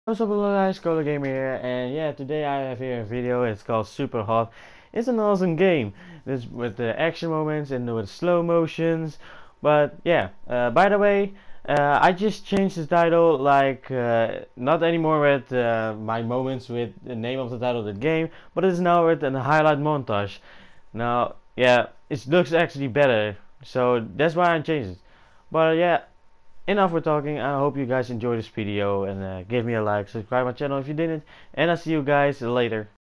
What's up, hello guys, Cola Gamer here, and yeah, today I have here a video. It's called Superhot. It's an awesome game. This with the action moments and with slow motions. But yeah, by the way, I just changed the title, not anymore with my moments with the name of the title of the game, but it's now with a highlight montage. Now, yeah, it looks actually better, so that's why I changed it. But yeah, enough with talking. I hope you guys enjoy this video and give me a like, subscribe my channel if you didn't, and I'll see you guys later.